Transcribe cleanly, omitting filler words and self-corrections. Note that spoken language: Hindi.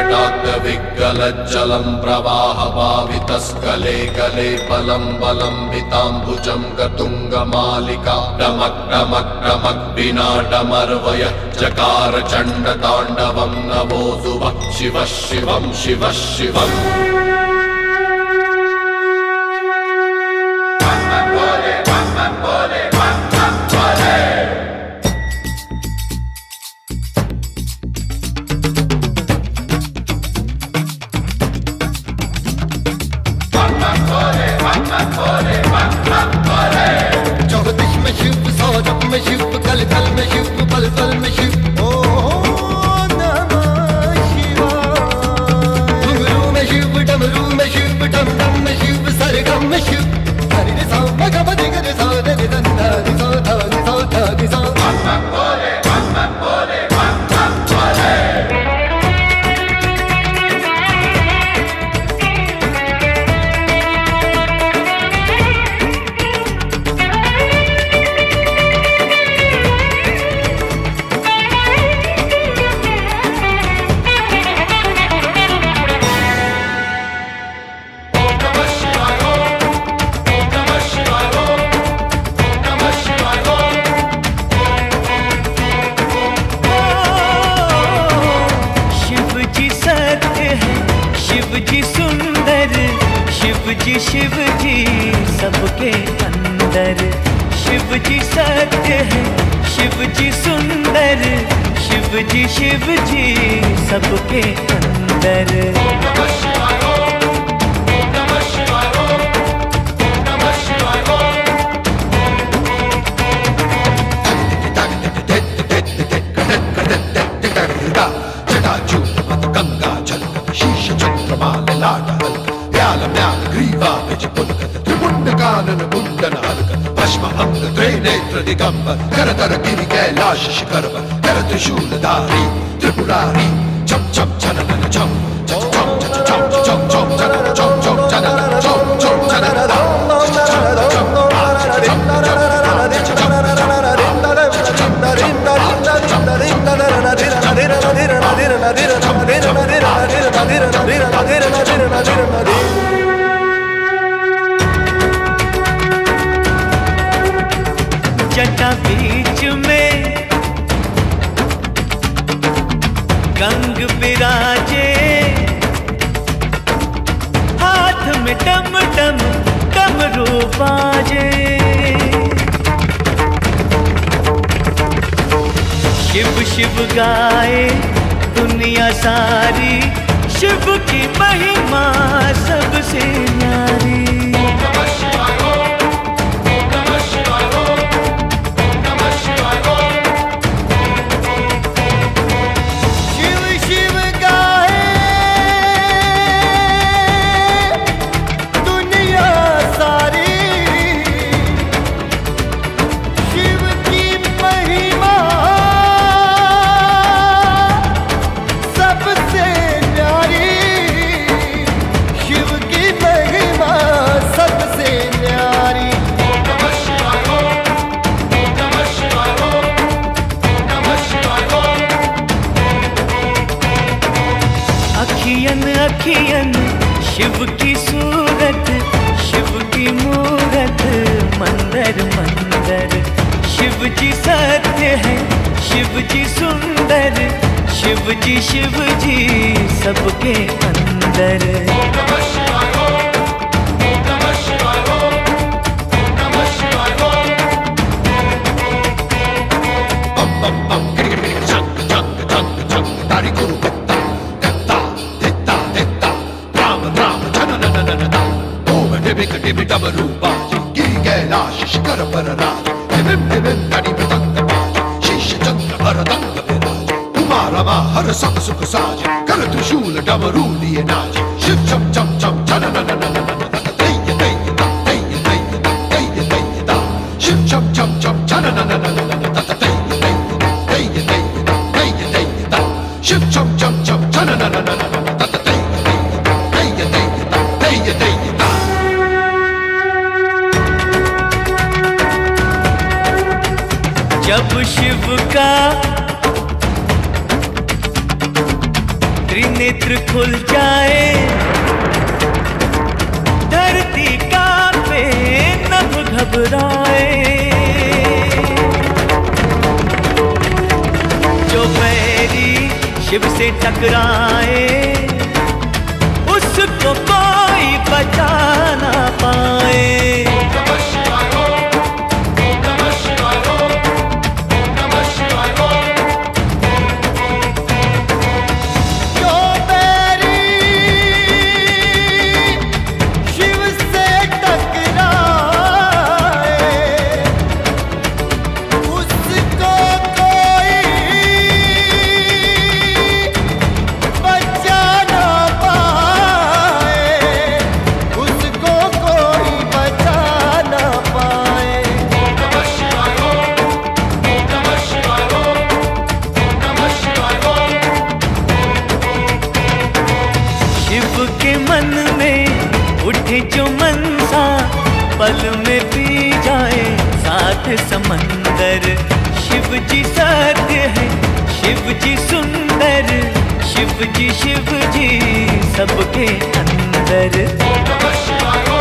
जटाग्रविग्गलज्जलं प्रवाहपावितस्कले कले बलं बलं विताम्बुजं गतुङ्गमालिका डमक् डमक् डमक् विनाडमर्वय जकार चण्डताण्डवं नवोऽसुवः शिवः शिवं शिवः शिवम्। चौदिश में शिव, सौरभ में शिव, कल कल में शिव, पल पल में शिव। ओम नमः शिवाय। घुंघरू में शिव, डमरू में शिव, डम डम में शिव, सरगम में शिव। हरि रे सा म ग म ध ग रे सा रे रे ध ध रि सा ध रि सा ध रि सा। शिव जी सबके अंदर, शिव जी सत्य है, शिव जी सुंदर, शिव जी सबके अंदर। गंगा जल शीश चंद्रमाल लाट म्याल म्याल ग्रीवा विज पुलकत त्रिपुंड कानन मुंडन हलकत भस्म अंग त्रिनेत्र दिगंबर करतर गिरि कैलाश शिखरवर कर त्रिशूलधारी त्रिपुरारी चम चम चनन चम चम चम चम चम चम चनन चम चम चनन चम चम चनन जटा बीच में गंग विराजे, हाथ में डम डम डमरू बाजे। शिव शिव गाए दुनिया सारी, शिव की महिमा सबसे न्यारी। अखियन शिव की सूरत, शिव की मूरत मंदर मंदर। शिव जी सत्य है, शिव जी सुंदर, शिव जी सबके अंदर। गिरि कैलाश शिखर पर राज हिमिम हिमिम तड़ी मृदंग बाज शीश चंद्र भरदंग विराज उमा रमा हर सब सुख साज कर त्रिशूल डमरू लिए नाच शिव चम चम चम चनन शिव चम चम चम चनन शिव चम चम चम चनन जब शिव का त्रिनेत्र खुल जाए, धरती कांपे नभ घबराए। जो बैरी शिव से टकराए, उसको कोई बचा ना पाए। जो मनसा पल में पी जाए सात समंदर। शिव जी सत्य है, शिव जी सुंदर, शिव जी सबके अंदर।